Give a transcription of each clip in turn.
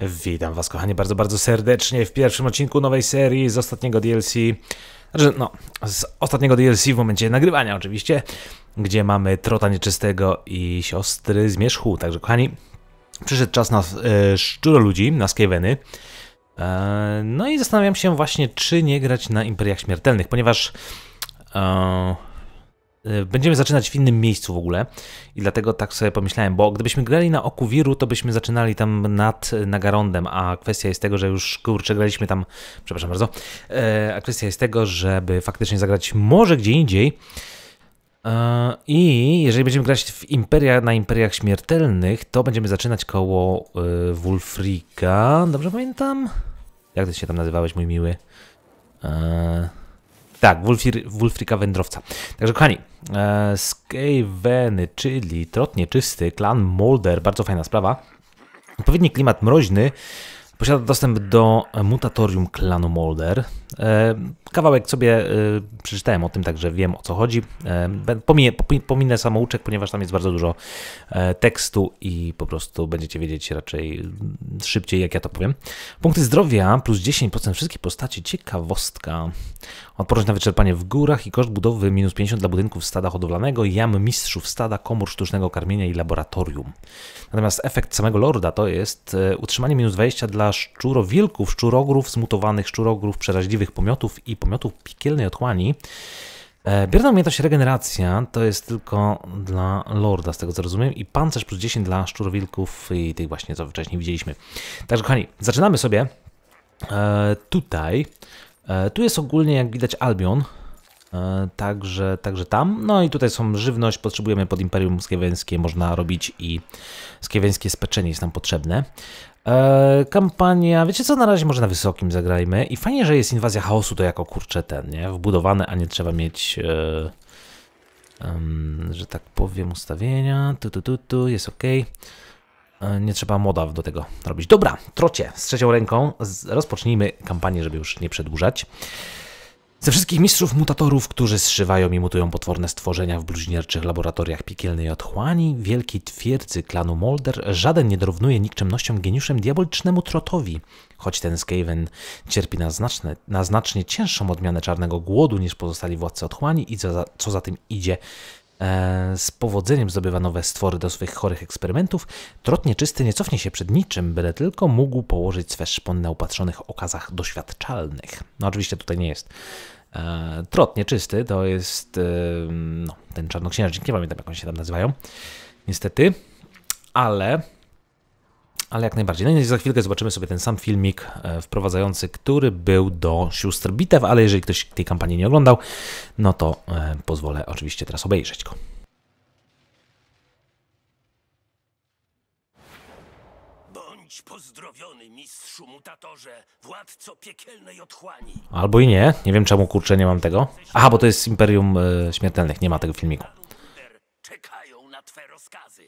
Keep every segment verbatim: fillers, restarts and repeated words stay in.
Witam was, kochani, bardzo, bardzo serdecznie w pierwszym odcinku nowej serii z ostatniego D L C. Znaczy, no, z ostatniego D L C w momencie nagrywania oczywiście, gdzie mamy Trota Nieczystego i siostry Zmierzchu. Także, kochani, przyszedł czas na e, szczuroludzi, na Skaveny. E, no i zastanawiam się właśnie, czy nie grać na Imperiach Śmiertelnych, ponieważ e, będziemy zaczynać w innym miejscu w ogóle i dlatego tak sobie pomyślałem, bo gdybyśmy grali na Oku Wiru, to byśmy zaczynali tam nad Nagarondem, a kwestia jest tego, że już, kurczę, graliśmy tam, przepraszam bardzo, e, a kwestia jest tego, żeby faktycznie zagrać może gdzie indziej e, i jeżeli będziemy grać w Imperia, na Imperiach Śmiertelnych, to będziemy zaczynać koło e, Wulfrika, dobrze pamiętam? Jak ty się tam nazywałeś, mój miły? E, Tak, Wulfir, Wulfrika Wędrowca. Także, kochani, e, Skaveny, czyli Trot Nieczysty, klan Moulder, bardzo fajna sprawa. Odpowiedni klimat mroźny, posiada dostęp do mutatorium klanu Moulder. E, kawałek sobie e, przeczytałem o tym, także wiem, o co chodzi. E, pominę, pominę samouczek, ponieważ tam jest bardzo dużo e, tekstu i po prostu będziecie wiedzieć raczej szybciej, jak ja to powiem. Punkty zdrowia plus dziesięć procent wszystkich postaci. Ciekawostka. Odporność na wyczerpanie w górach i koszt budowy minus pięćdziesiąt dla budynków stada hodowlanego, jam mistrzów stada, komór sztucznego karmienia i laboratorium. Natomiast efekt samego lorda to jest e, utrzymanie minus dwadzieścia dla szczurowilków, szczurogrów, zmutowanych szczurogrów, przeraźliwych pomiotów i pomiotów piekielnej otchłani. E, bierna umiejętność regeneracja to jest tylko dla lorda, z tego co rozumiem, i pancerz plus dziesięć dla szczurowilków i tych właśnie, co wcześniej widzieliśmy. Także, kochani, zaczynamy sobie e, tutaj. E, tu jest ogólnie, jak widać, Albion. E, także, także tam. No i tutaj są żywność, potrzebujemy pod Imperium Skaveńskie, można robić i skaveńskie speczenie jest nam potrzebne. E, kampania, wiecie co, na razie może na wysokim zagrajmy. I fajnie, że jest inwazja chaosu, to jako kurczę ten, nie? Wbudowane, a nie trzeba mieć, e, um, że tak powiem, ustawienia. Tu, tu, tu, tu, jest ok. E, nie trzeba moda do tego robić. Dobra, Trocie, z trzecią ręką z, rozpocznijmy kampanię, żeby już nie przedłużać. Ze wszystkich mistrzów mutatorów, którzy zszywają i mutują potworne stworzenia w bluźnierczych laboratoriach piekielnej otchłani, wielkiej twierdzy klanu Moulder, żaden nie dorównuje nikczemnościom geniuszem diabolicznemu Trotowi. Choć ten Skaven cierpi na, znaczne, na znacznie cięższą odmianę czarnego głodu niż pozostali władcy otchłani i co za, co za tym idzie, e, z powodzeniem zdobywa nowe stwory do swych chorych eksperymentów, Trot Nieczysty nie cofnie się przed niczym, byle tylko mógł położyć swe szpony na upatrzonych okazach doświadczalnych. No oczywiście tutaj nie jest e, Trot Nieczysty, to jest e, no, ten czarnoksiężnik, nie pamiętam jak oni się tam nazywają, niestety, ale... Ale jak najbardziej. No i za chwilkę zobaczymy sobie ten sam filmik e, wprowadzający, który był do sióstr Bitew, ale jeżeli ktoś tej kampanii nie oglądał, no to e, pozwolę oczywiście teraz obejrzeć go. Bądź pozdrowiony, mistrzu mutatorze, władco piekielnej otchłani. Albo i nie. Nie wiem czemu, kurczę, nie mam tego. Aha, bo to jest Imperium e, Śmiertelnych, nie ma tego filmiku. Czekają na twe rozkazy.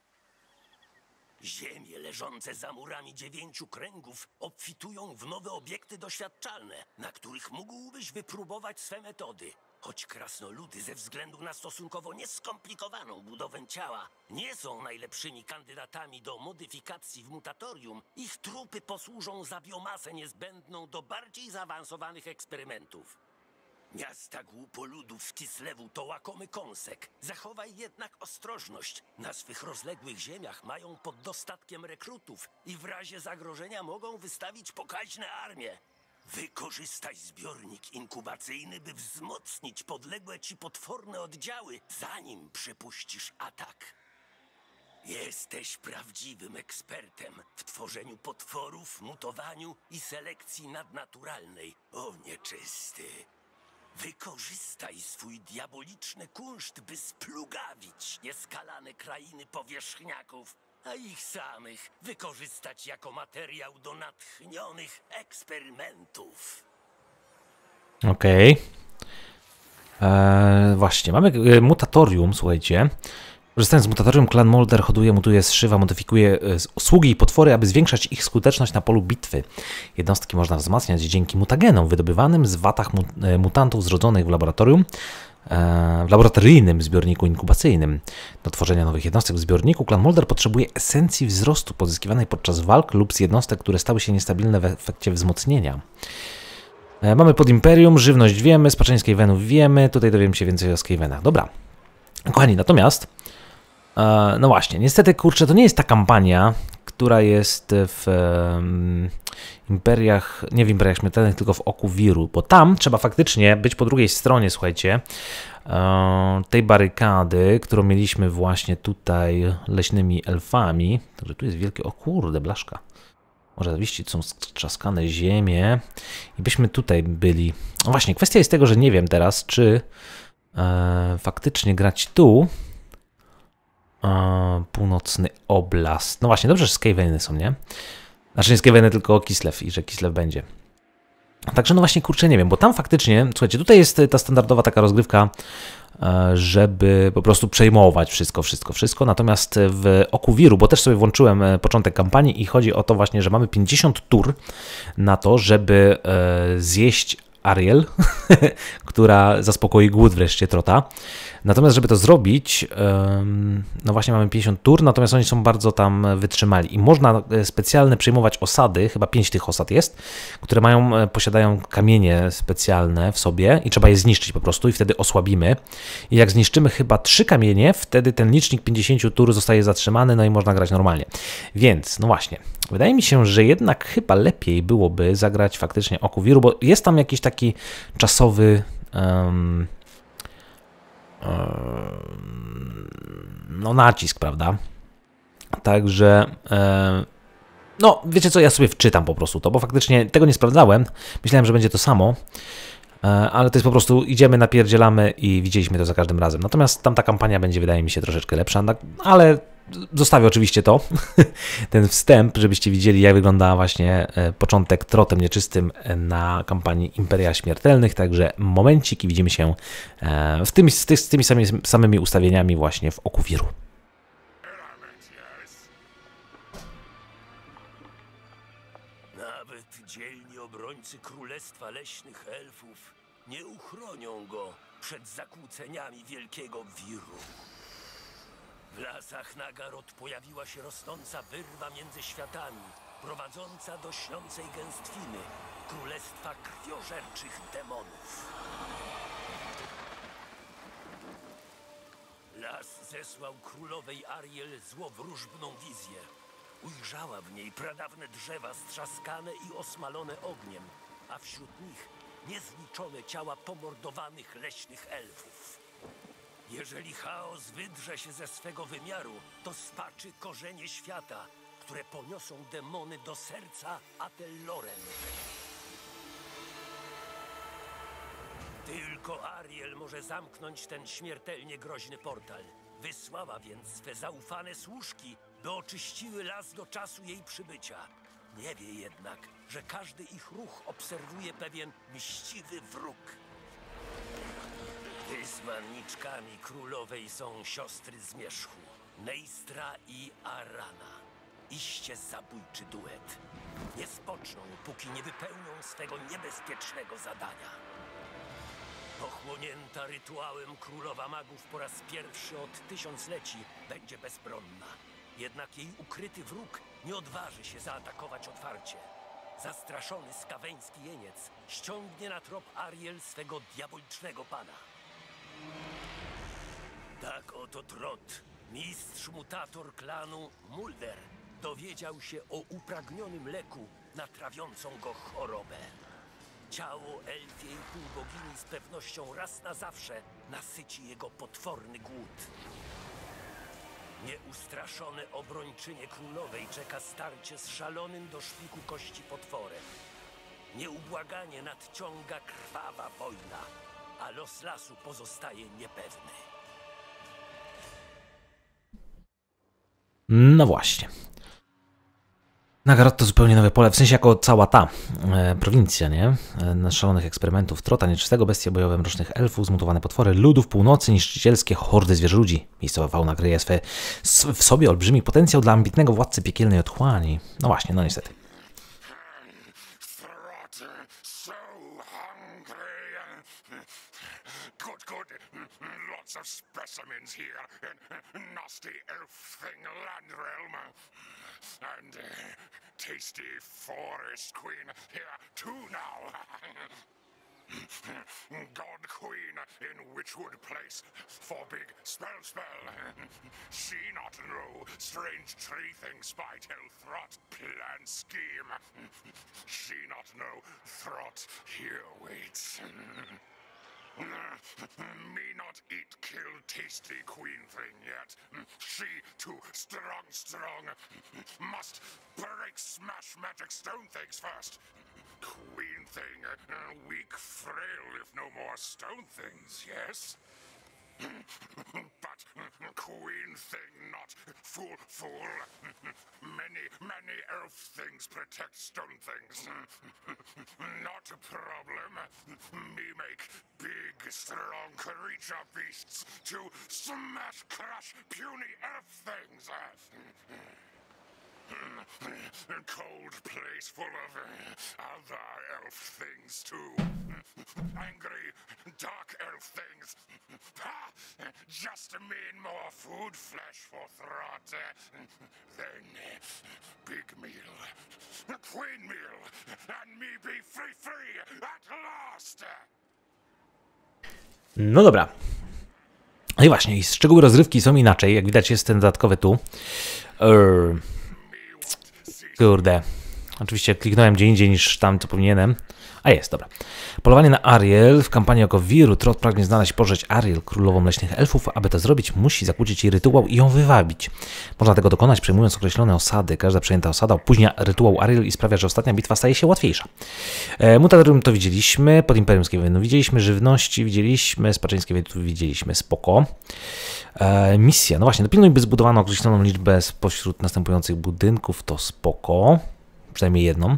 Ziemie leżące za murami dziewięciu kręgów obfitują w nowe obiekty doświadczalne, na których mógłbyś wypróbować swe metody. Choć krasnoludy ze względu na stosunkowo nieskomplikowaną budowę ciała nie są najlepszymi kandydatami do modyfikacji w mutatorium, ich trupy posłużą za biomasę niezbędną do bardziej zaawansowanych eksperymentów. Miasta głupoludów w Kislewu to łakomy kąsek. Zachowaj jednak ostrożność. Na swych rozległych ziemiach mają pod dostatkiem rekrutów i w razie zagrożenia mogą wystawić pokaźne armie. Wykorzystaj zbiornik inkubacyjny, by wzmocnić podległe ci potworne oddziały, zanim przypuścisz atak. Jesteś prawdziwym ekspertem w tworzeniu potworów, mutowaniu i selekcji nadnaturalnej. O nieczysty! Wykorzystaj swój diaboliczny kunszt, by splugawić nieskalane krainy powierzchniaków, a ich samych wykorzystać jako materiał do natchnionych eksperymentów. Okej. Okay. Eee, właśnie, mamy e, mutatorium, słuchajcie. Korzystając z mutatorium, klan Moulder hoduje, mutuje, zszywa, modyfikuje sługi i potwory, aby zwiększać ich skuteczność na polu bitwy. Jednostki można wzmacniać dzięki mutagenom wydobywanym z watach mutantów zrodzonych w laboratorium. w laboratoryjnym zbiorniku inkubacyjnym. Do tworzenia nowych jednostek w zbiorniku klan Molder potrzebuje esencji wzrostu pozyskiwanej podczas walk lub z jednostek, które stały się niestabilne w efekcie wzmocnienia. Mamy pod Imperium, żywność wiemy, spaczenie Skavenów wiemy, tutaj dowiemy się więcej o Skavenach. Dobra, kochani, natomiast, no właśnie, niestety, kurczę, to nie jest ta kampania, która jest w um, imperiach, nie w imperiach śmiertelnych, tylko w Oku Wiru, bo tam trzeba faktycznie być po drugiej stronie, słuchajcie, um, tej barykady, którą mieliśmy właśnie tutaj leśnymi elfami. Także tu jest wielkie, o kurde, blaszka. Może oczywiście są strzaskane ziemie i byśmy tutaj byli. No właśnie, kwestia jest tego, że nie wiem teraz, czy e, faktycznie grać tu. E, północny oblast. No właśnie, dobrze, że Skaveny są, nie? Znaczy nie Skaveny, tylko Kislev i że Kislev będzie. Także no właśnie, kurczę, nie wiem, bo tam faktycznie, słuchajcie, tutaj jest ta standardowa taka rozgrywka, żeby po prostu przejmować wszystko, wszystko, wszystko. Natomiast w Oku Wiru, bo też sobie włączyłem początek kampanii i chodzi o to właśnie, że mamy pięćdziesiąt tur na to, żeby zjeść Ariel, która zaspokoi głód wreszcie Trota. Natomiast, żeby to zrobić, no właśnie mamy pięćdziesiąt tur, natomiast oni są bardzo tam wytrzymali i można specjalne przejmować osady, chyba pięć tych osad jest, które mają, posiadają kamienie specjalne w sobie i trzeba je zniszczyć po prostu i wtedy osłabimy. I jak zniszczymy chyba trzy kamienie, wtedy ten licznik pięćdziesiąt tur zostaje zatrzymany, no i można grać normalnie. Więc, no właśnie, wydaje mi się, że jednak chyba lepiej byłoby zagrać faktycznie Oku Wiru, bo jest tam jakiś taki czasowy... Um, no nacisk, prawda? Także no wiecie co, ja sobie wczytam po prostu to, bo faktycznie tego nie sprawdzałem, myślałem, że będzie to samo, ale to jest po prostu idziemy, napierdzielamy i widzieliśmy to za każdym razem. Natomiast tamta kampania będzie, wydaje mi się, troszeczkę lepsza, ale zostawię oczywiście to, ten wstęp, żebyście widzieli, jak wygląda właśnie początek Trotem Nieczystym na kampanii Imperia Śmiertelnych, także momencik i widzimy się w tym, z, ty, z tymi samymi, samymi ustawieniami właśnie w Oku Wiru. Nawet dzielni obrońcy Królestwa Leśnych Elfów nie uchronią go przed zakłóceniami Wielkiego Wiru. W lasach Nagaroth pojawiła się rosnąca wyrwa między światami, prowadząca do śniącej gęstwiny, królestwa krwiożerczych demonów. Las zesłał królowej Ariel złowróżbną wizję. Ujrzała w niej pradawne drzewa strzaskane i osmalone ogniem, a wśród nich niezliczone ciała pomordowanych leśnych elfów. Jeżeli chaos wydrze się ze swego wymiaru, to spaczy korzenie świata, które poniosą demony do serca Atelloren. Tylko Ariel może zamknąć ten śmiertelnie groźny portal. Wysłała więc swe zaufane służki, by oczyściły las do czasu jej przybycia. Nie wie jednak, że każdy ich ruch obserwuje pewien mściwy wróg. Wysłanniczkami królowej są siostry Zmierzchu, Neistra i Arana. Iście zabójczy duet. Nie spoczną, póki nie wypełnią swego niebezpiecznego zadania. Pochłonięta rytuałem królowa magów po raz pierwszy od tysiącleci będzie bezbronna. Jednak jej ukryty wróg nie odważy się zaatakować otwarcie. Zastraszony skaweński jeniec ściągnie na trop Ariel swego diabolicznego pana. Tak oto Trot, mistrz mutator klanu Mulder, dowiedział się o upragnionym leku na trawiącą go chorobę. Ciało elfiej półbogini z pewnością raz na zawsze nasyci jego potworny głód. Nieustraszone obrończynie królowej czeka starcie z szalonym do szpiku kości potworem. Nieubłaganie nadciąga krwawa wojna, a los lasu pozostaje niepewny. No właśnie. Nagaroth to zupełnie nowe pole, w sensie jako cała ta e, prowincja, nie? E, szalonych eksperymentów Trota Nieczystego, bestie bojowe mrocznych elfów, zmutowane potwory ludów północy, niszczycielskie hordy zwierzoludzi. Miejscowa fauna kryje swe, w sobie olbrzymi potencjał dla ambitnego władcy piekielnej otchłani. No właśnie, no niestety. So hungry. Good, good. lots of specimens here in nasty elf thing land realm. And uh, tasty forest queen here too now. God Queen in Witchwood Place for big spell spell. She not know strange tree thing spy tell Throt plan scheme. She not know Throt here waits. Me not eat kill tasty queen thing yet. She too strong strong. Must break smash magic stone things first. Queen thing, uh, weak, frail, if no more stone things, yes? But queen thing not fool, fool. Many, many elf things protect stone things. Not a problem. Me make big, strong creature beasts to smash, crush puny elf things. Cold place full of uh, other elf things too. Angry, dark elf things. Ha! Just mean more food flesh for Throt. Then big meal, queen meal, and me be free free at last. No dobra. No i właśnie, szczegóły rozrywki są inaczej. Jak widać jest ten dodatkowy tu. Urr. Kurde. Oczywiście kliknąłem gdzie indziej niż tam, co powinienem. A jest, dobra. Polowanie na Ariel. W kampanii oko Wiru Trot pragnie znaleźć, pożreć Ariel, królową leśnych elfów. Aby to zrobić, musi zakłócić jej rytuał i ją wywabić. Można tego dokonać, przejmując określone osady. Każda przejęta osada opóźnia rytuał Ariel i sprawia, że ostatnia bitwa staje się łatwiejsza. E, Mutatorium to widzieliśmy. Pod Imperium Skavenów widzieliśmy. Żywności widzieliśmy. Spaczeń Skavenów widzieliśmy. Spoko. E, misja. No właśnie, dopilnuj, by zbudowano określoną liczbę spośród następujących budynków. To spoko. Przynajmniej jedną.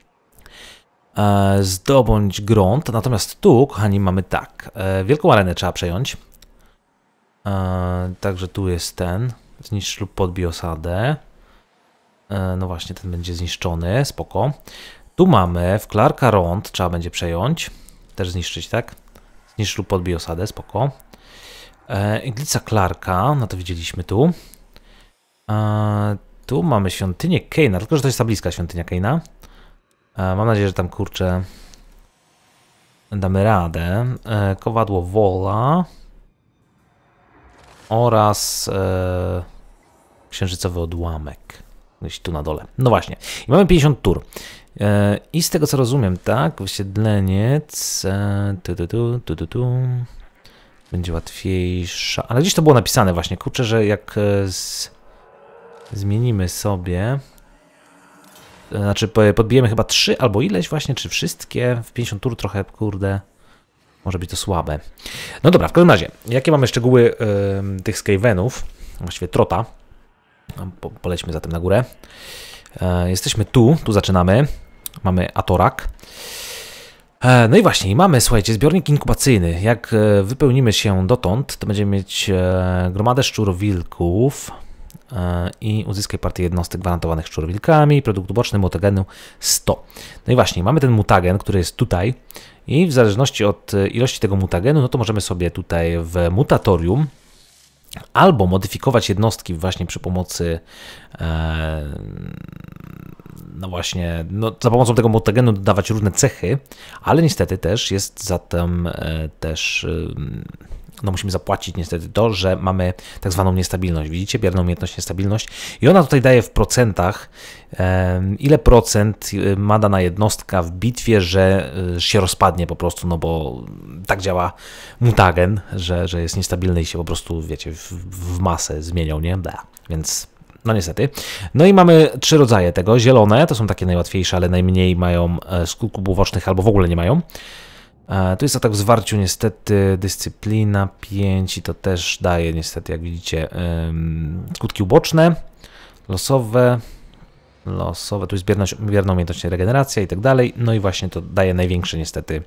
E, zdobądź grunt. Natomiast tu, kochani, mamy tak. E, wielką arenę trzeba przejąć. E, także tu jest ten. Zniszcz lub podbij osadę. E, no właśnie, ten będzie zniszczony. Spoko. Tu mamy w Clarka Rond. Trzeba będzie przejąć. Też zniszczyć, tak? Zniszcz lub podbij osadę. Spoko. E, Iglica Clarka. No to widzieliśmy tu. E, tu mamy świątynię Kaina. Tylko, że to jest ta bliska świątynia Kaina. Mam nadzieję, że tam, kurczę, damy radę. E, kowadło Wola oraz e, księżycowy odłamek. Gdzieś tu na dole. No właśnie. I mamy pięćdziesiąt tur. E, I z tego, co rozumiem, tak, wysiedleniec e, tu, tu, tu, tu, tu, tu. Będzie łatwiejsza. Ale gdzieś to było napisane właśnie, kurczę, że jak e, z, zmienimy sobie... Znaczy podbijemy chyba trzy albo ileś właśnie, czy wszystkie. W pięćdziesiąt tur trochę, kurde, może być to słabe. No dobra, w każdym razie, jakie mamy szczegóły y, tych Skavenów, właściwie Trota. Po, polećmy zatem na górę. E, jesteśmy tu, tu zaczynamy. Mamy Atorak. E, no i właśnie, mamy, słuchajcie, zbiornik inkubacyjny. Jak e, wypełnimy się dotąd, to będziemy mieć e, gromadę szczurowilków. I uzyskaj partię jednostek gwarantowanych szczurowilkami, produkt uboczny mutagenu sto. No i właśnie, mamy ten mutagen, który jest tutaj i w zależności od ilości tego mutagenu, no to możemy sobie tutaj w mutatorium albo modyfikować jednostki właśnie przy pomocy e, no właśnie, no za pomocą tego mutagenu dodawać różne cechy, ale niestety też jest zatem e, też e, no musimy zapłacić niestety to, że mamy tak zwaną niestabilność. Widzicie? Bierną umiejętność niestabilność. I ona tutaj daje w procentach, e, ile procent ma dana jednostka w bitwie, że e, się rozpadnie po prostu, no bo tak działa mutagen, że, że jest niestabilny i się po prostu, wiecie, w, w masę zmienią, nie? Bla. Więc no niestety. No i mamy trzy rodzaje tego. Zielone to są takie najłatwiejsze, ale najmniej mają e, skutków ubocznych albo w ogóle nie mają. Tu jest atak w zwarciu, niestety dyscyplina pięć i to też daje niestety, jak widzicie, skutki uboczne, losowe, losowe, tu jest bierność, bierna umiejętność regeneracja i tak dalej, no i właśnie to daje największe niestety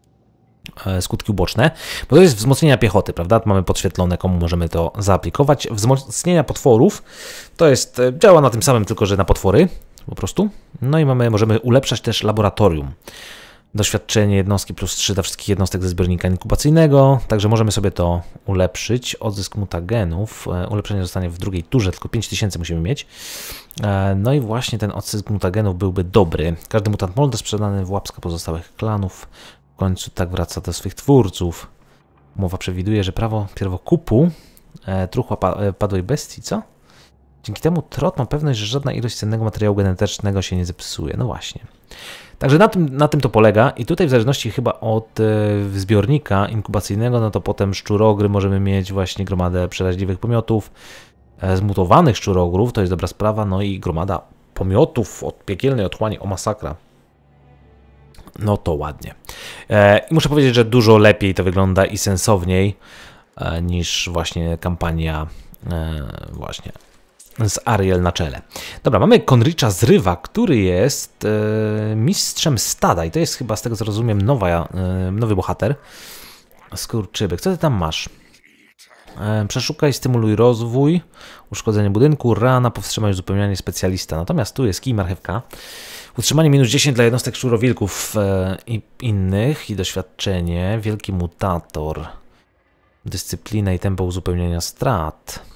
skutki uboczne, bo to jest wzmocnienia piechoty, prawda? Tu mamy podświetlone, komu możemy to zaaplikować. Wzmocnienia potworów to jest, działa na tym samym, tylko że na potwory po prostu, no i mamy, możemy ulepszać też laboratorium. Doświadczenie jednostki plus trzy dla wszystkich jednostek ze zbiornika inkubacyjnego, także możemy sobie to ulepszyć. Odzysk mutagenów, ulepszenie zostanie w drugiej turze, tylko pięć tysięcy musimy mieć. No i właśnie ten odzysk mutagenów byłby dobry. Każdy mutant molde sprzedany w łapska pozostałych klanów w końcu tak wraca do swych twórców. Umowa przewiduje, że prawo pierwokupu truchła padłej bestii, co? Dzięki temu Trot ma pewność, że żadna ilość cennego materiału genetycznego się nie zepsuje. No właśnie. Także na tym, na tym to polega i tutaj w zależności chyba od e, zbiornika inkubacyjnego, no to potem szczurogry możemy mieć właśnie gromadę przeraźliwych pomiotów, e, zmutowanych szczurogrów, to jest dobra sprawa, no i gromada pomiotów od piekielnej otchłani, o masakra. No to ładnie. E, I muszę powiedzieć, że dużo lepiej to wygląda i sensowniej e, niż właśnie kampania e, właśnie z Ariel na czele. Dobra, mamy Konricha Zrywa, który jest e, mistrzem stada i to jest chyba, z tego co rozumiem, nowa, e, nowy bohater. Skurczybyk, co ty tam masz? E, przeszukaj, stymuluj rozwój, uszkodzenie budynku, rana, powstrzymaj uzupełnianie specjalista. Natomiast tu jest kij marchewka. Utrzymanie minus dziesięć dla jednostek szczurowilków e, i innych i doświadczenie. Wielki mutator. Dyscyplina i tempo uzupełniania strat.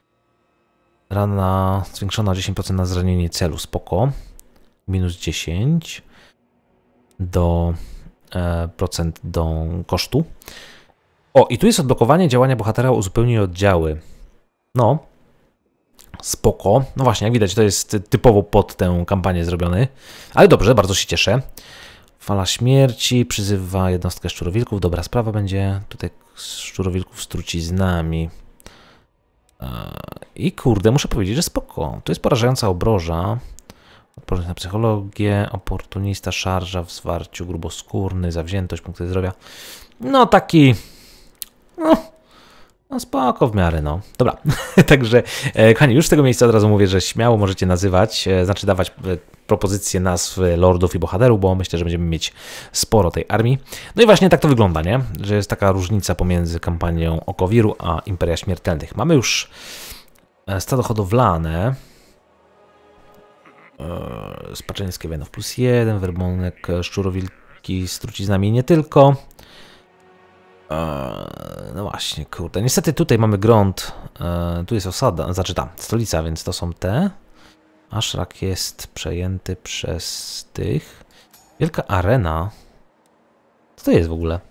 Rana zwiększona o dziesięć procent na zranienie celu, spoko. Minus dziesięć do e, procent do kosztu. O, i tu jest odblokowanie działania bohatera, uzupełnij oddziały. No, spoko. No właśnie, jak widać, to jest typowo pod tę kampanię zrobiony. Ale dobrze, bardzo się cieszę. Fala śmierci, przyzywa jednostkę szczurowilków. Dobra sprawa będzie tutaj szczurowilków z truciznami. I kurde, muszę powiedzieć, że spoko. To jest porażająca obroża. Odporność na psychologię, oportunista, szarża w zwarciu, gruboskórny, zawziętość, punkty zdrowia. No taki... No, no spoko w miarę, no. Dobra, także e, kochani, już z tego miejsca od razu mówię, że śmiało możecie nazywać, e, znaczy dawać e, propozycje nazw lordów i bohaterów, bo myślę, że będziemy mieć sporo tej armii. No i właśnie tak to wygląda, nie? Że jest taka różnica pomiędzy kampanią Okowiru a Imperia Śmiertelnych. Mamy już stado hodowlane. E, spaczenie Skavenów plus jeden, werbonek, szczurowilki z truciznami nie tylko. No właśnie, kurde. Niestety tutaj mamy grunt. Tu jest osada, znaczy ta stolica, więc to są te. Ashrak jest przejęty przez tych. Wielka arena. Co to jest w ogóle?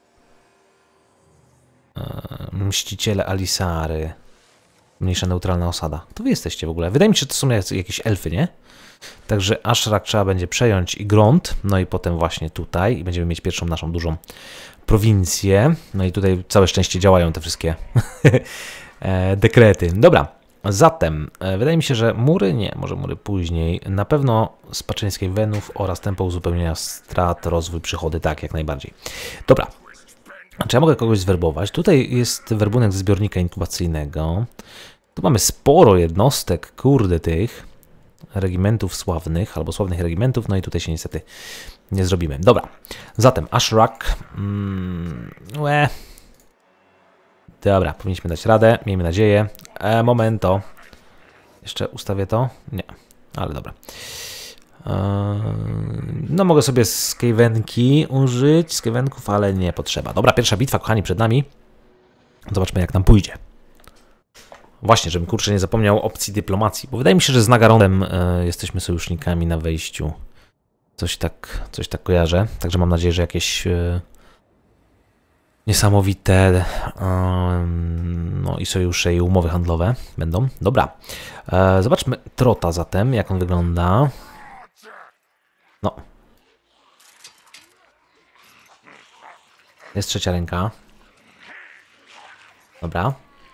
Mściciele Alisary. Mniejsza neutralna osada. To wy jesteście w ogóle. Wydaje mi się, że to są jakieś elfy, nie? Także Ashrak trzeba będzie przejąć i grunt. No i potem właśnie tutaj. I będziemy mieć pierwszą naszą dużą prowincję. No i tutaj całe szczęście działają te wszystkie dekrety. Dobra, zatem wydaje mi się, że mury, nie, może mury później. Na pewno spaczenie Skavenów oraz tempo uzupełnienia strat, rozwój, przychody, tak, jak najbardziej. Dobra, czy ja mogę kogoś zwerbować? Tutaj jest werbunek ze zbiornika inkubacyjnego. Tu mamy sporo jednostek, kurde, tych regimentów sławnych, albo sławnych regimentów, no i tutaj się niestety nie zrobimy. Dobra, zatem Ashrak. Mm, łe. Dobra, powinniśmy dać radę, miejmy nadzieję. E, momento. Jeszcze ustawię to? Nie, ale dobra. E, no mogę sobie skavenki użyć, skavenków, ale nie potrzeba. Dobra, pierwsza bitwa, kochani, przed nami. Zobaczmy, jak nam pójdzie. Właśnie, żebym kurczę nie zapomniał opcji dyplomacji, bo wydaje mi się, że z Nagarondem e, jesteśmy sojusznikami na wejściu. Coś tak, coś tak kojarzę. Także mam nadzieję, że jakieś e, niesamowite e, no i sojusze i umowy handlowe będą. Dobra. E, zobaczmy Trota zatem, jak on wygląda. No. Jest trzecia ręka. Dobra.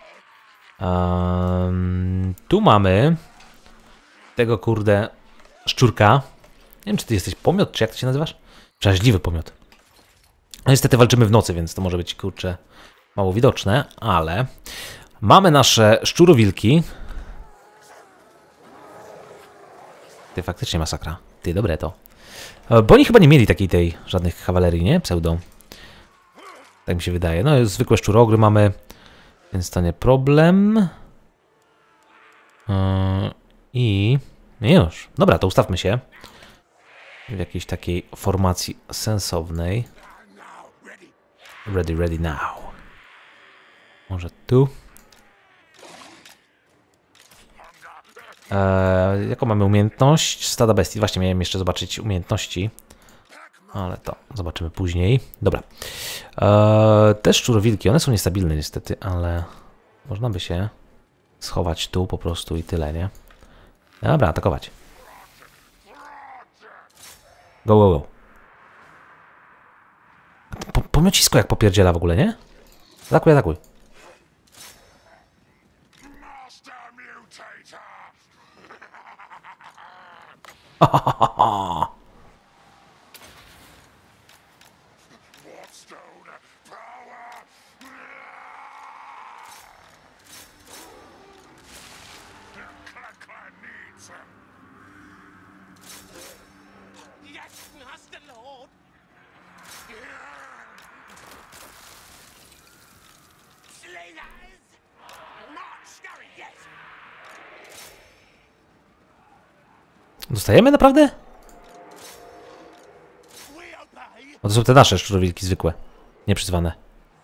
Um, tu mamy tego kurde szczurka. Nie wiem, czy ty jesteś pomiot, czy jak to się nazywasz? Przeraźliwy pomiot. No niestety walczymy w nocy, więc to może być kurczę mało widoczne, ale mamy nasze szczurowilki. Ty faktycznie masakra. Ty, dobre to. Bo oni chyba nie mieli takiej tej żadnych kawalerii, nie? Pseudo. Tak mi się wydaje. No zwykłe szczurogry mamy. Więc to nie problem. Yy, I już. Dobra, to ustawmy się. w jakiejś takiej formacji sensownej. Ready, ready now. Może tu? Eee, jaką mamy umiejętność? Stada bestii. Właśnie miałem jeszcze zobaczyć umiejętności. Ale to zobaczymy później. Dobra. Eee, te szczurowilki, one są niestabilne niestety, ale można by się schować tu po prostu i tyle, nie? Dobra, atakować. Go, go, go. Po, pomiocisko jak popierdziela w ogóle, nie? Atakuj, atakuj. Dostajemy naprawdę? O, to są te nasze szczurowilki zwykłe, nieprzyzwane.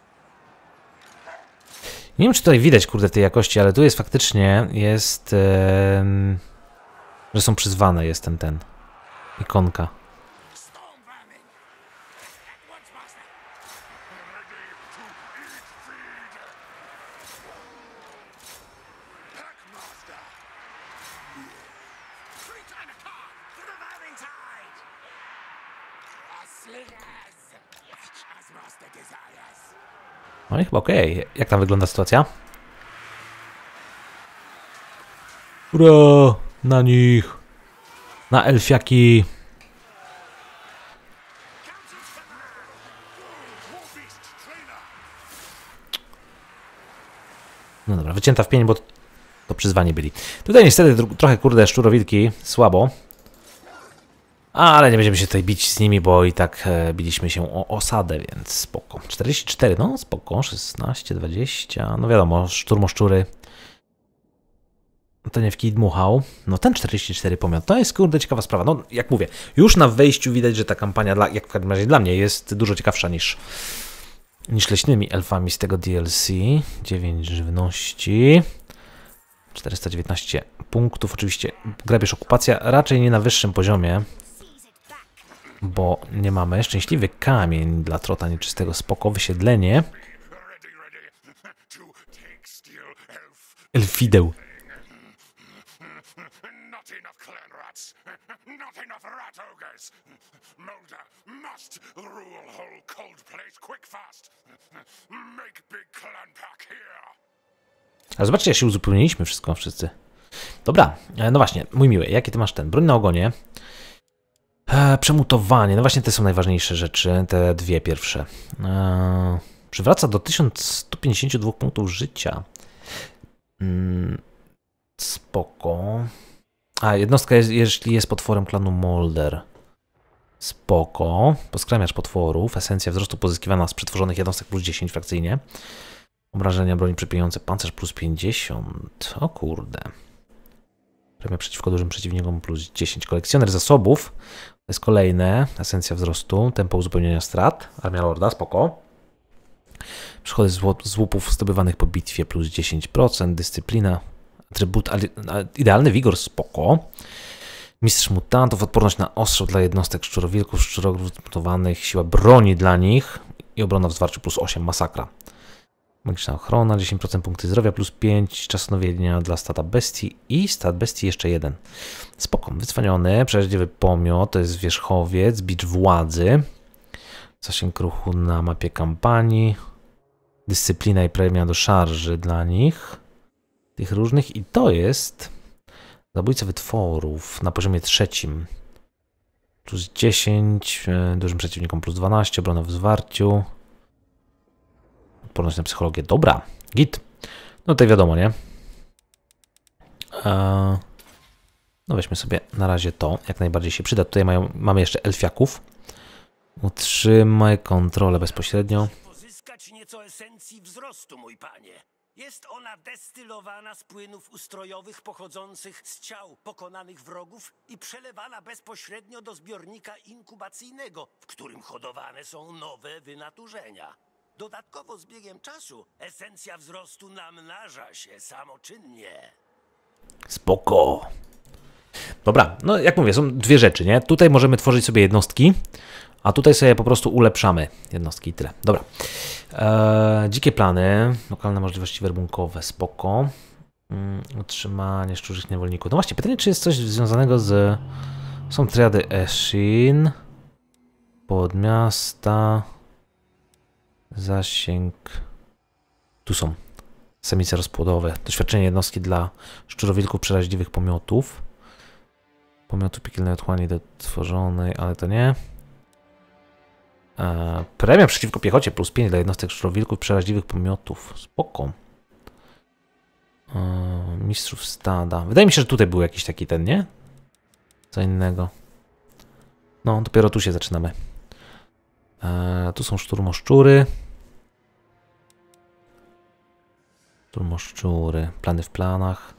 Nie wiem, czy tutaj widać, kurde, tej jakości, ale tu jest faktycznie, jest, ee, że są przyzwane, jest ten, ten, ikonka. No i chyba okej. Okay. Jak tam wygląda sytuacja? Ura! Na nich! Na elfiaki! No dobra, wycięta w pień, bo to przyzwani byli. Tutaj niestety trochę, kurde, szczurowilki słabo. Ale nie będziemy się tutaj bić z nimi, bo i tak e, biliśmy się o osadę, więc spoko. czterdzieści cztery, no spoko, szesnaście, dwadzieścia, no wiadomo, szturmoszczury. To nie w kij dmuchał. No ten czterdzieści cztery pomiot, to jest kurde ciekawa sprawa. No jak mówię, już na wejściu widać, że ta kampania, dla, jak w każdym razie dla mnie, jest dużo ciekawsza niż, niż leśnymi elfami z tego D L C. dziewięć żywności. czterysta dziewiętnaście punktów, oczywiście grabież okupacja, raczej nie na wyższym poziomie. Bo nie mamy. Szczęśliwy kamień dla trota nieczystego, spoko, wysiedlenie. Elfideł. Ale zobaczcie, jak się uzupełniliśmy wszystko, wszyscy. Dobra, no właśnie, mój miły, jaki ty masz ten? Broń na ogonie. Eee, przemutowanie, no właśnie te są najważniejsze rzeczy, te dwie pierwsze. Eee, przywraca do tysiąc sto pięćdziesięciu dwóch punktów życia. Mm, spoko. A, jednostka jest, jeśli jest potworem klanu Molder. Spoko. Poskramiacz potworów, esencja wzrostu pozyskiwana z przetworzonych jednostek plus dziesięć frakcyjnie. Obrażenia broni przypijające pancerz plus pięćdziesiąt. O kurde. Premia przeciwko dużym przeciwnikom plus dziesięć. Kolekcjoner zasobów. To jest kolejne. Esencja wzrostu. Tempo uzupełnienia strat. Armia Lorda. Spoko. Przychody z łupów zdobywanych po bitwie plus dziesięć procent. Dyscyplina. Atrybut. Idealny wigor. Spoko. Mistrz mutantów. Odporność na ostrzał dla jednostek szczurowilków. Szczurowilków zmutowanych. Siła broni dla nich. I obrona w zwarciu plus osiem. Masakra. Magiczna ochrona, dziesięć procent punkty zdrowia plus pięć, czas odnowienia dla stata bestii i stat bestii jeszcze jeden. Spoko, wycwaniony, przeraźliwy pomiot, to jest wierzchowiec, bicz władzy, zasięg ruchu na mapie kampanii, dyscyplina i premia do szarży dla nich, tych różnych i to jest zabójca wytworów na poziomie trzecim. Plus dziesięć, dużym przeciwnikom plus dwanaście, obrona w zwarciu. Odporność na psychologię. Dobra, git. No tutaj wiadomo, nie? Eee, no weźmy sobie na razie to, jak najbardziej się przyda. Tutaj mają, mamy jeszcze elfiaków. Utrzymaj kontrolę bezpośrednio. Pozyskać nieco esencji wzrostu, mój panie. Jest ona destylowana z płynów ustrojowych pochodzących z ciał pokonanych wrogów i przelewana bezpośrednio do zbiornika inkubacyjnego, w którym hodowane są nowe wynaturzenia. Dodatkowo z biegiem czasu esencja wzrostu namnaża się samoczynnie. Spoko. Dobra, no jak mówię, są dwie rzeczy, nie? Tutaj możemy tworzyć sobie jednostki, a tutaj sobie po prostu ulepszamy jednostki i tyle. Dobra. Eee, dzikie plany, lokalne możliwości werbunkowe, spoko. Mm, utrzymanie szczurzych niewolników. No właśnie, pytanie, czy jest coś związanego z... Są triady Eshin, podmiasta, zasięg... Tu są. Samice rozpłodowe. Doświadczenie jednostki dla szczurowilków przeraźliwych pomiotów. Pomiotu piekielnej otchłani do tworzonej, ale to nie. Eee, premia przeciwko piechocie plus pięć dla jednostek szczurowilków przeraźliwych pomiotów. Spoko. Eee, mistrzów stada. Wydaje mi się, że tutaj był jakiś taki ten, nie? Co innego. No, dopiero tu się zaczynamy. Eee, tu są szturmoszczury. Szturmoszczury. Plany w planach.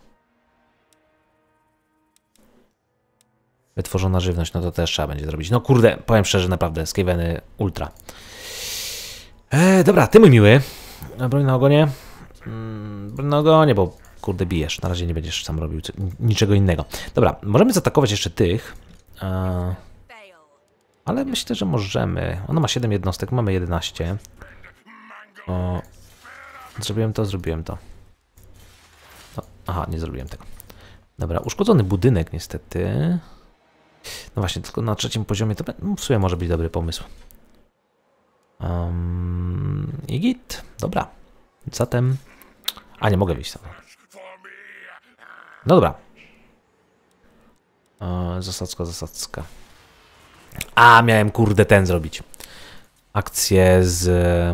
Wytworzona żywność, no to też trzeba będzie zrobić. No kurde, powiem szczerze, naprawdę, Skaveny ultra. E, dobra, ty mój miły. Broń na ogonie. Mm, broń na ogonie, bo kurde bijesz. Na razie nie będziesz sam robił niczego innego. Dobra, możemy zaatakować jeszcze tych. E, ale myślę, że możemy. Ona ma siedem jednostek, mamy jedenaście. O, zrobiłem to, zrobiłem to. No, aha, nie zrobiłem tego. Dobra, uszkodzony budynek niestety. No właśnie, tylko na trzecim poziomie to w sumie może być dobry pomysł. Um, I git. Dobra. Zatem... A, nie mogę wyjść sam. No dobra. E, zasadzka, zasadzka. A, miałem kurde ten zrobić. Akcję z...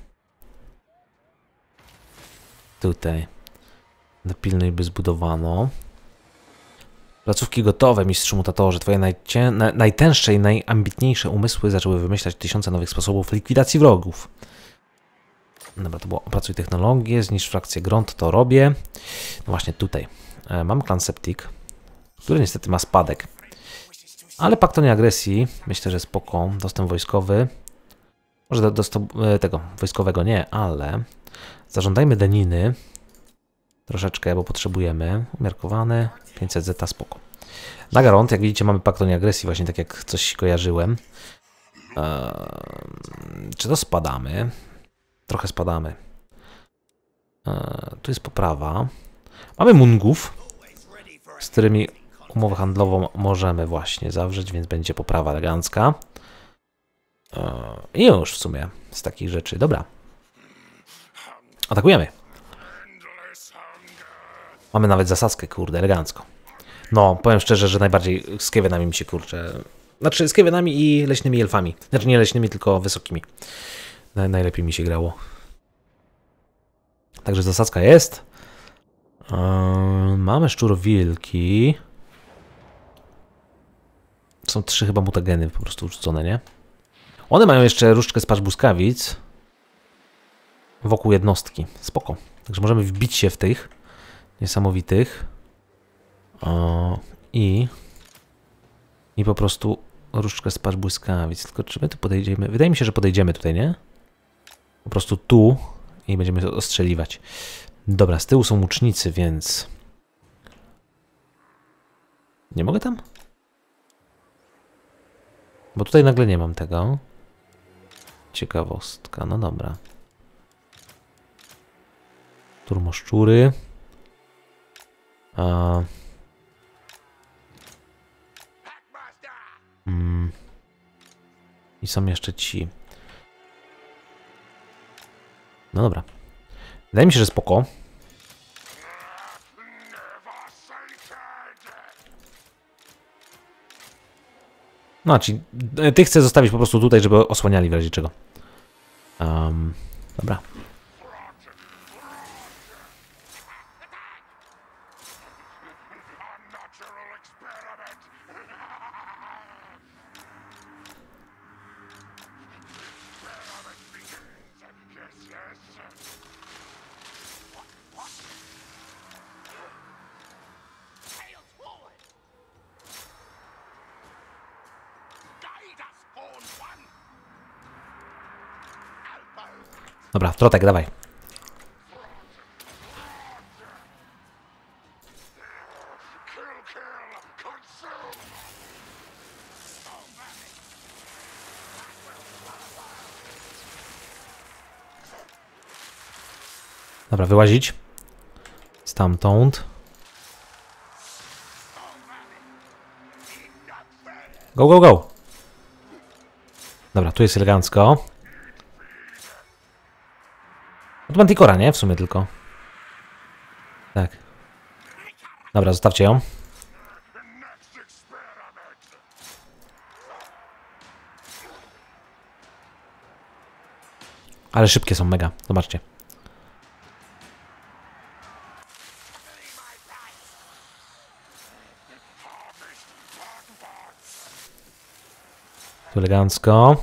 Tutaj. Napilnuj, by zbudowano. Placówki gotowe, mistrzu mutatorze. Twoje najcię... na... najtęższe i najambitniejsze umysły zaczęły wymyślać tysiące nowych sposobów likwidacji wrogów. Dobra, to było opracuj technologię, zniszcz frakcję grunt, to robię. No właśnie tutaj. E, mam klan Septic, który niestety ma spadek. Ale pakt o nieagresji, myślę, że spoko. Dostęp wojskowy. Może do, do e, tego wojskowego nie, ale zażądajmy daniny. Troszeczkę, bo potrzebujemy. Umiarkowany. pięćset zeta, spoko. Na garont, jak widzicie, mamy pakt o nieagresji, właśnie tak jak coś kojarzyłem. Eee, czy to spadamy? Trochę spadamy. Eee, tu jest poprawa. Mamy Mungów, z którymi umowę handlową możemy właśnie zawrzeć, więc będzie poprawa elegancka. Eee, I już w sumie z takich rzeczy. Dobra. Atakujemy. Mamy nawet zasadzkę, kurde, elegancko. No, powiem szczerze, że najbardziej z Skavenami mi się kurczę. Znaczy z Skavenami i leśnymi elfami. Znaczy nie leśnymi, tylko wysokimi. Naj, najlepiej mi się grało. Także zasadzka jest. Yy, mamy szczurowilki. Są trzy chyba mutageny po prostu rzucone, nie? One mają jeszcze różdżkę z pasz błyskawic. Wokół jednostki. Spoko. Także możemy wbić się w tych niesamowitych. O, i i po prostu różdżkę z pasz błyskawic. Tylko czy my tu podejdziemy? Wydaje mi się, że podejdziemy tutaj, nie? Po prostu tu i będziemy ostrzeliwać. Dobra, z tyłu są łucznicy, więc... Nie mogę tam? Bo tutaj nagle nie mam tego. Ciekawostka, no dobra. Turmoszczury. A... Mm. I są jeszcze ci. No dobra. Wydaje mi się, że spoko. No, ci tych chcę zostawić po prostu tutaj, żeby osłaniali w razie czego. Um, dobra. Dobra, Trotek, dawaj. Dobra, wyłazić. Stamtąd. Go, go, go. Dobra, tu jest elegancko. Od Manticora, nie? W sumie tylko. Tak. Dobra, zostawcie ją. Ale szybkie są mega. Zobaczcie. Tu elegancko.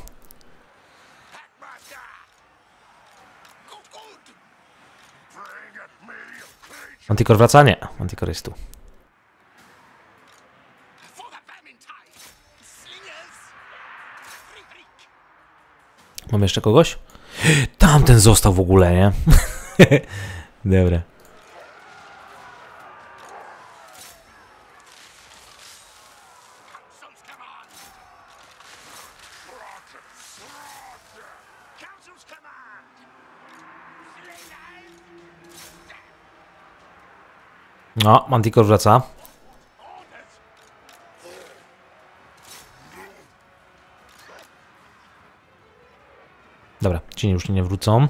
Manticore wraca? Nie. Manticore jest tu. Mamy jeszcze kogoś? Tamten został w ogóle, nie? Dobra. No, Manticore wraca. Dobra, ci już nie wrócą.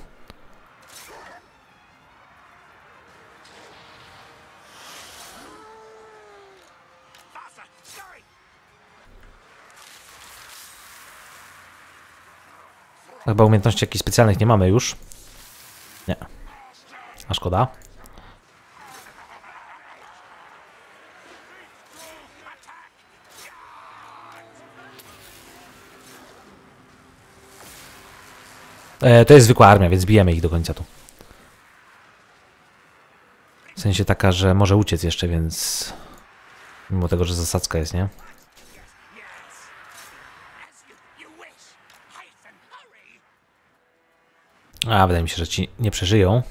Chyba umiejętności jakichś specjalnych nie mamy już. Nie. A szkoda. E, to jest zwykła armia, więc bijemy ich do końca tu. W sensie taka, że może uciec jeszcze, więc... Mimo tego, że zasadzka jest, nie? A, wydaje mi się, że ci nie przeżyją.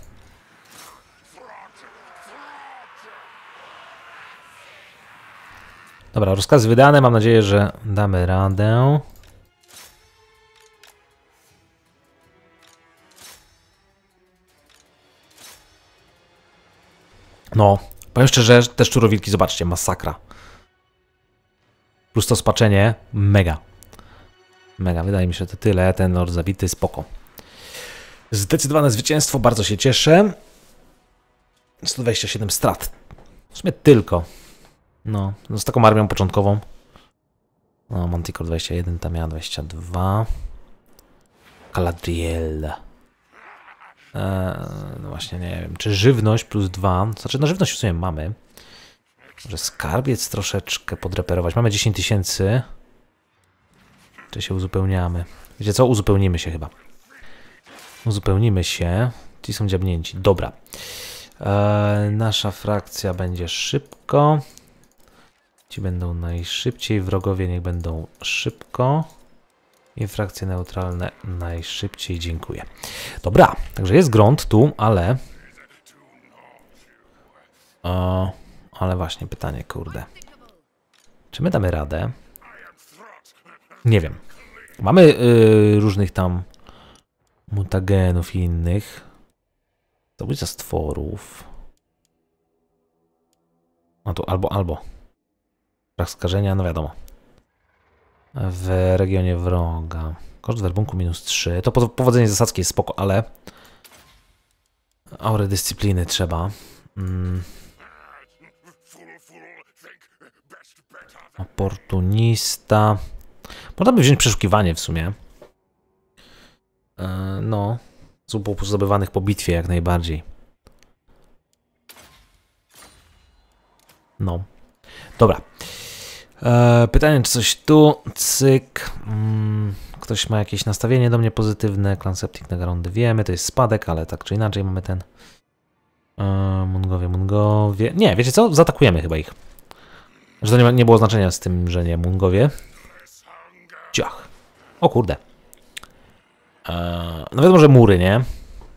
Dobra, rozkazy wydane. Mam nadzieję, że damy radę. No, powiem szczerze, te szczurowilki, zobaczcie, masakra. Plus to spaczenie, mega. Mega, wydaje mi się, że to tyle. Ten lord zabity, spoko. Zdecydowane zwycięstwo, bardzo się cieszę. sto dwadzieścia siedem strat. W sumie tylko. No, no z taką armią początkową. No, Manticore dwadzieścia jeden, tam miała dwadzieścia dwa. Galadriel. Eee, no właśnie, nie wiem, czy żywność plus dwa. Znaczy, no żywność w sumie mamy. Może skarbiec troszeczkę podreperować. Mamy dziesięć tysięcy. Czy się uzupełniamy? Wiecie co? Uzupełnimy się chyba. Uzupełnimy się. Ci są dziabnięci. Dobra. Eee, nasza frakcja będzie szybko. Ci będą najszybciej. Wrogowie niech będą szybko. I frakcje neutralne najszybciej. Dziękuję. Dobra. Także jest grunt tu, ale... O, ale właśnie pytanie, kurde. Czy my damy radę? Nie wiem. Mamy yy, różnych tam mutagenów i innych. Zabójca stworów. A tu albo, albo. Brak skażenia, no wiadomo. W regionie wroga. Koszt werbunku minus trzy. To powodzenie zasadzki jest spoko, ale... Aurę dyscypliny trzeba. Mm. Oportunista. Można by wziąć przeszukiwanie w sumie. Yy, no. Z łupów zdobywanych po bitwie jak najbardziej. No. Dobra. Yy, pytanie, czy coś tu? Cyk. Mm. Ktoś ma jakieś nastawienie do mnie pozytywne. Klan Septik na Garondy wiemy. To jest spadek, ale tak czy inaczej mamy ten... Yy, Mungowie, Mungowie... Nie, wiecie co? Zaatakujemy chyba ich. Że to nie, ma, nie było znaczenia z tym, że nie Mungowie. Ciach. O kurde. Eee, no wiadomo, że mury, nie?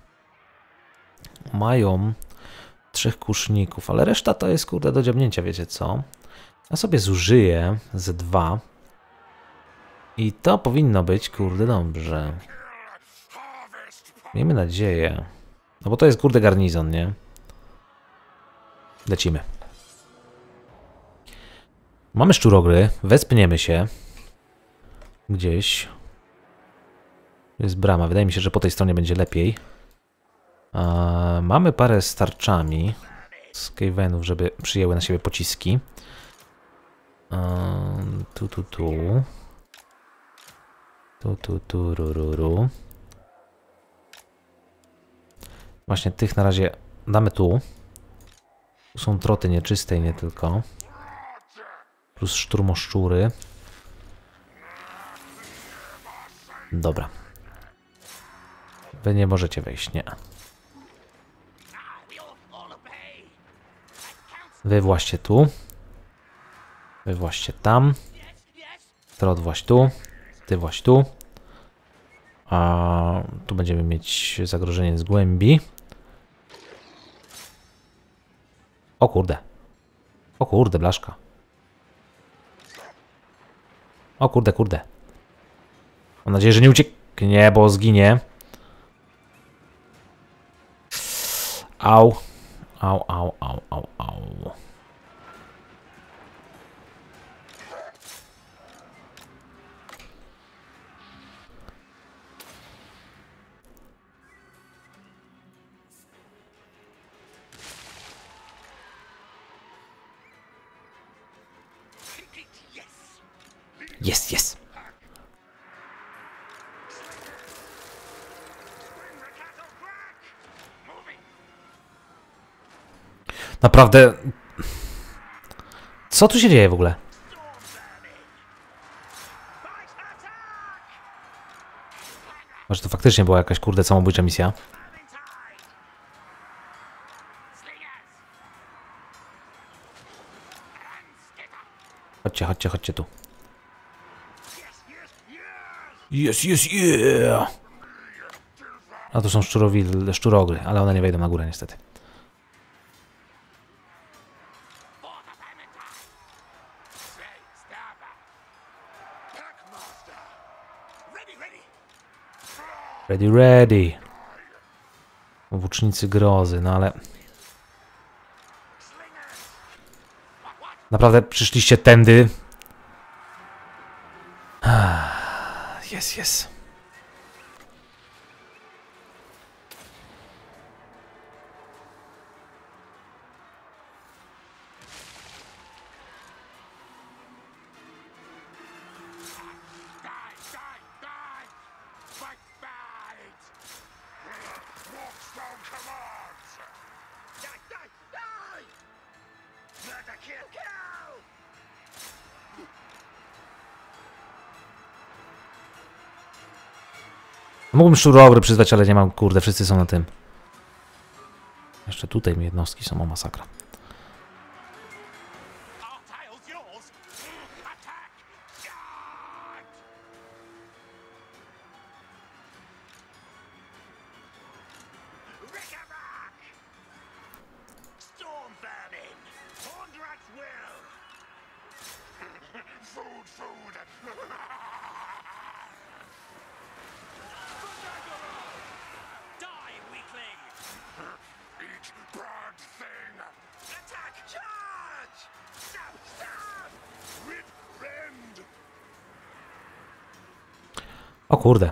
mają trzech kuszników, ale reszta to jest kurde do dziabnięcia, wiecie co? Ja sobie zużyję ze dwa i to powinno być kurde dobrze. Miejmy nadzieję. No bo to jest kurde garnizon, nie? Lecimy. Mamy szczurogry, wespniemy się. Gdzieś. Jest brama, wydaje mi się, że po tej stronie będzie lepiej. Eee, mamy parę starczami z cave'enów, żeby przyjęły na siebie pociski. Eee, tu, tu, tu. Tu, tu, tu, ru, ru, ru. Właśnie tych na razie damy tu. Tu są troty nieczyste i nie tylko. Plus szturmoszczury. Dobra. Wy nie możecie wejść, nie. Wy właśnie tu. Wy właśnie tam. Trot właśnie tu. Ty właśnie tu. A tu będziemy mieć zagrożenie z głębi. O kurde. O kurde, blaszka. O kurde, kurde. Mam nadzieję, że nie ucieknie, bo zginie. Au. Au, au, au, au, au. Jest, jest. Naprawdę... Co tu się dzieje w ogóle? Może to faktycznie była jakaś kurde samobójcza misja. Chodźcie, chodźcie, chodźcie tu. Yes, yes, yeah! A to są szczurowi, szczurogry, ale one nie wejdą na górę niestety. Ready, ready. Włócznicy grozy, no ale... Naprawdę przyszliście tędy. Jest, jest. Mógłbym szczurogry przyzwać, ale nie mam, kurde, wszyscy są na tym. Jeszcze tutaj mi jednostki są, o masakra. O kurde.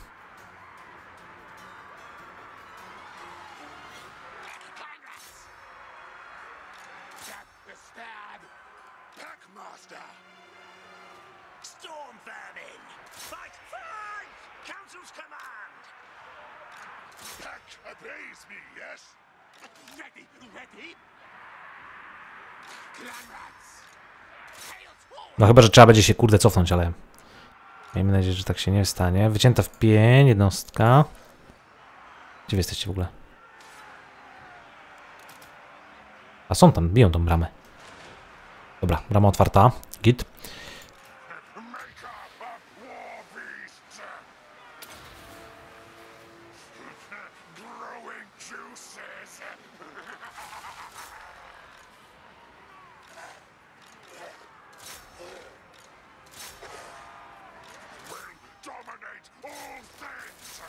No chyba, że trzeba będzie się kurde cofnąć, ale... Miejmy nadzieję, że tak się nie stanie. Wycięta w pień, jednostka. Gdzie wy jesteście w ogóle? A są tam, biją tą bramę. Dobra, brama otwarta. Git. growing juices. We dominate all things.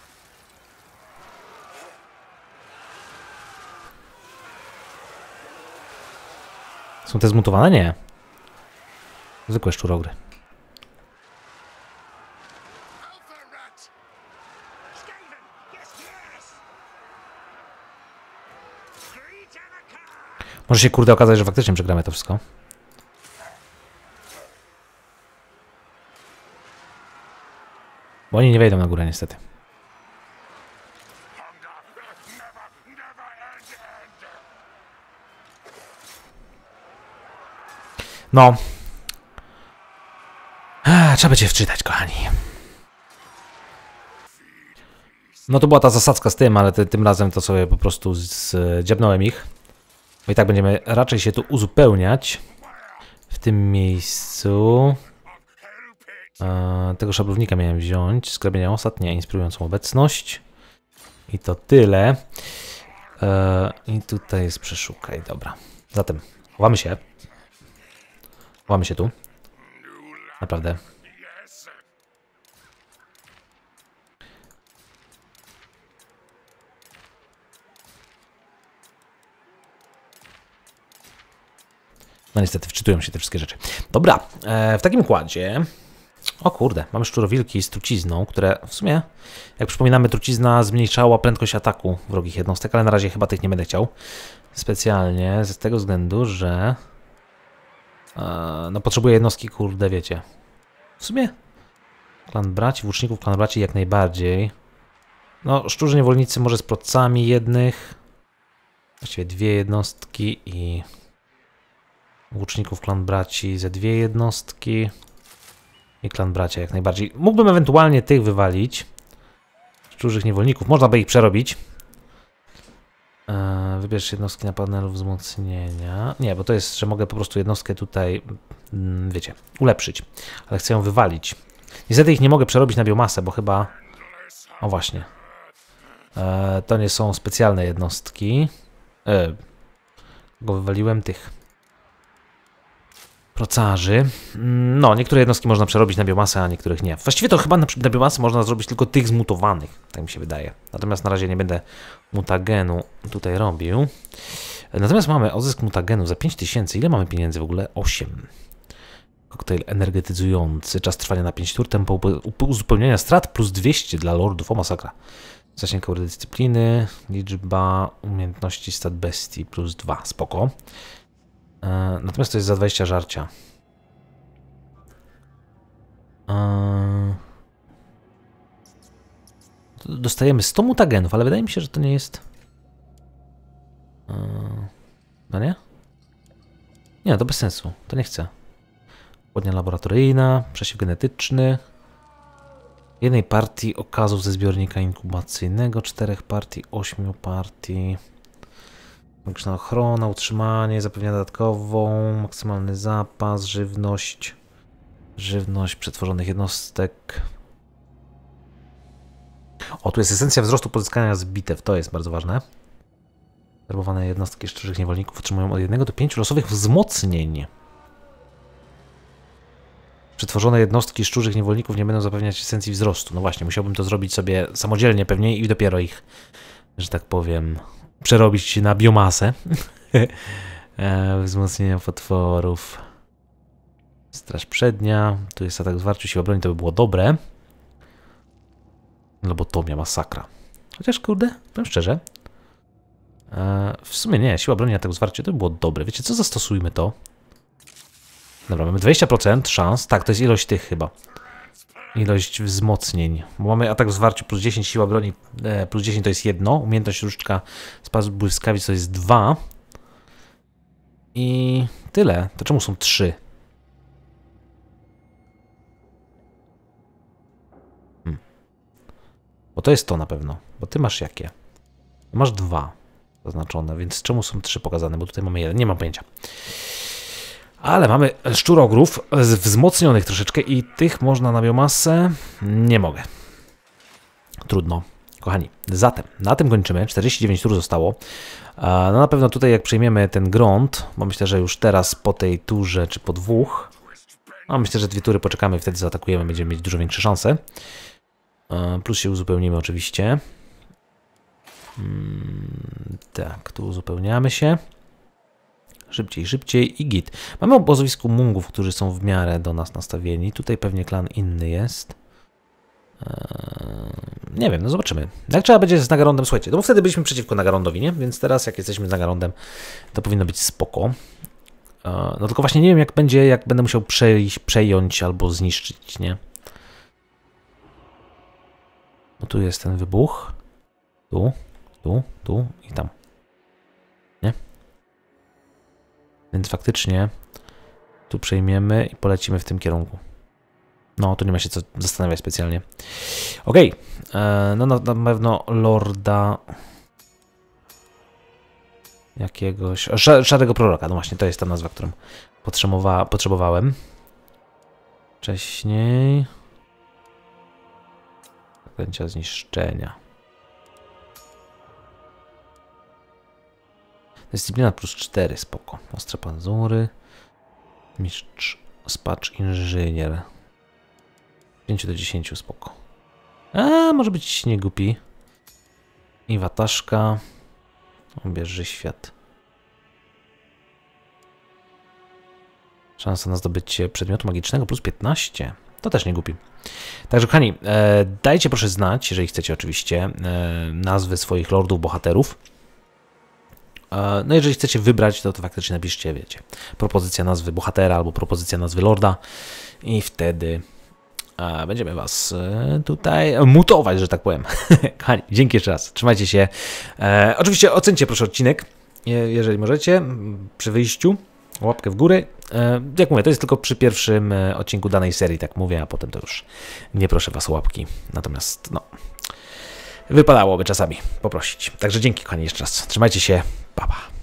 Są te zmutowane? Nie. Zwykłe szczurogry. Może się kurde okazać, że faktycznie przegramy to wszystko. Bo oni nie wejdą na górę niestety. No. A, trzeba będzie wczytać, kochani. No to była ta zasadzka z tym, ale ty, tym razem to sobie po prostu zdziabnąłem ich. Bo i tak będziemy raczej się tu uzupełniać. W tym miejscu. E, tego szablownika miałem wziąć. Sklepienia ostatnie, inspirującą obecność. I to tyle. E, I tutaj jest przeszukaj, dobra. Zatem chowamy się. Chowamy się tu. Naprawdę. No niestety, wczytują się te wszystkie rzeczy. Dobra, e, w takim układzie... O kurde, mamy szczurowilki z trucizną, które w sumie, jak przypominamy, trucizna zmniejszała prędkość ataku wrogich jednostek, ale na razie chyba tych nie będę chciał. Specjalnie z tego względu, że... E, no potrzebuję jednostki, kurde, wiecie. W sumie... Klan braci, włóczników, klan braci jak najbardziej. No, szczurzy niewolnicy może z procami jednych. Właściwie dwie jednostki i... Włóczników klan braci ze dwie jednostki. I klan bracia jak najbardziej. Mógłbym ewentualnie tych wywalić. Szczurzych niewolników. Można by ich przerobić. Eee, wybierz jednostki na panelu wzmocnienia. Nie, bo to jest, że mogę po prostu jednostkę tutaj, mm, wiecie, ulepszyć. Ale chcę ją wywalić. Niestety ich nie mogę przerobić na biomasę, bo chyba... O właśnie. Eee, to nie są specjalne jednostki. Eee, bo wywaliłem tych... procarzy. No, niektóre jednostki można przerobić na biomasę, a niektórych nie. Właściwie to chyba na, na biomasę można zrobić tylko tych zmutowanych, tak mi się wydaje. Natomiast na razie nie będę mutagenu tutaj robił. Natomiast mamy odzysk mutagenu za pięć tysięcy. Ile mamy pieniędzy w ogóle? osiem. Koktajl energetyzujący. Czas trwania na pięć tur. Tempo uzupełnienia strat plus dwieście dla lordów. O, masakra. Zasięg kaury dyscypliny. Liczba umiejętności stat bestii plus dwa. Spoko. Natomiast to jest za dwadzieścia żarcia. Dostajemy sto mutagenów, ale wydaje mi się, że to nie jest... No nie? Nie, to bez sensu. To nie chcę. Chłodnia laboratoryjna, przesiew genetyczny. Jednej partii okazów ze zbiornika inkubacyjnego, czterech partii, ośmiu partii. Magiczna ochrona, utrzymanie, zapewnia dodatkową, maksymalny zapas, żywność, żywność przetworzonych jednostek. O, tu jest esencja wzrostu pozyskania z bitew, to jest bardzo ważne. Werbowane jednostki szczurzych niewolników otrzymują od jednego do pięciu losowych wzmocnień. Przetworzone jednostki szczurzych niewolników nie będą zapewniać esencji wzrostu. No właśnie, musiałbym to zrobić sobie samodzielnie pewnie i dopiero ich, że tak powiem... przerobić na biomasę. Wzmocnienia potworów. Straż przednia. Tu jest atak zwarciu, siła broni, to by było dobre. Lobotomia, masakra. Chociaż kurde, powiem szczerze. W sumie nie, siła broni, atak zwarciu, to by było dobre. Wiecie co, zastosujmy to. Dobra, mamy dwadzieścia procent szans. Tak, to jest ilość tych chyba. Ilość wzmocnień. Bo mamy atak w zwarciu plus dziesięć, siła broni e, plus dziesięć to jest jedno. Umiejętność różdżka spadł błyskawic to jest dwa. I tyle. To czemu są trzy? Hmm. Bo to jest to na pewno. Bo ty masz jakie? Masz dwa zaznaczone, więc czemu są trzy pokazane? Bo tutaj mamy jeden. Nie mam pojęcia. Ale mamy szczurogrów wzmocnionych troszeczkę i tych można na biomasę. Nie mogę. Trudno. Kochani, zatem na tym kończymy. czterdzieści dziewięć tur zostało. No na pewno tutaj jak przejmiemy ten grunt, bo myślę, że już teraz po tej turze, czy po dwóch, no myślę, że dwie tury poczekamy, wtedy zaatakujemy, będziemy mieć dużo większe szanse. Plus się uzupełnimy oczywiście. Hmm, tak, tu uzupełniamy się. Szybciej, szybciej i git. Mamy obozowisku Mungów, którzy są w miarę do nas nastawieni. Tutaj pewnie klan inny jest. Eee, nie wiem, no zobaczymy. Jak trzeba będzie z Nagarondem, słuchajcie, no bo wtedy byliśmy przeciwko Nagarondowi, nie? Więc teraz jak jesteśmy z Nagarondem, to powinno być spoko. Eee, no tylko właśnie nie wiem jak będzie, jak będę musiał przejść, przejąć albo zniszczyć, nie? No tu jest ten wybuch. Tu, tu, tu i tam. Nie? Więc faktycznie tu przejmiemy i polecimy w tym kierunku. No, tu nie ma się co zastanawiać specjalnie. Okej, okay. No na, na pewno lorda jakiegoś... Szarego Proroka, no właśnie, to jest ta nazwa, którą potrzebowa, potrzebowałem. Wcześniej... Zaklęcia zniszczenia. Dyscyplina plus cztery, spoko. Ostre panzury. Mistrz, spacz, inżynier. pięć do dziesięciu, spoko. A, może być nie głupi. I wataszka. Obieży świat. Szansa na zdobycie przedmiotu magicznego plus piętnaście. To też nie głupi. Także kochani, e, dajcie proszę znać, jeżeli chcecie oczywiście, e, nazwy swoich lordów, bohaterów. E, no jeżeli chcecie wybrać, to, to faktycznie napiszcie, wiecie, propozycja nazwy bohatera albo propozycja nazwy lorda i wtedy e, będziemy was e, tutaj mutować, że tak powiem. Kochani, dzięki jeszcze raz, trzymajcie się. E, oczywiście ocencie proszę odcinek, jeżeli możecie, przy wyjściu. Łapkę w górę. Jak mówię, to jest tylko przy pierwszym odcinku danej serii, tak mówię, a potem to już nie proszę was o łapki. Natomiast, no, wypadałoby czasami poprosić. Także dzięki, kochani, jeszcze raz. Trzymajcie się. Pa, pa.